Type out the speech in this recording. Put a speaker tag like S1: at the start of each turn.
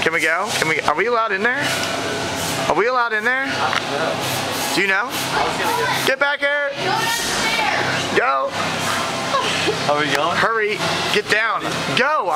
S1: Can we go? Are we allowed in there? Are we allowed in there? Do you know? Get back here! Go!
S2: Are we going?
S1: Hurry! Get down! Go!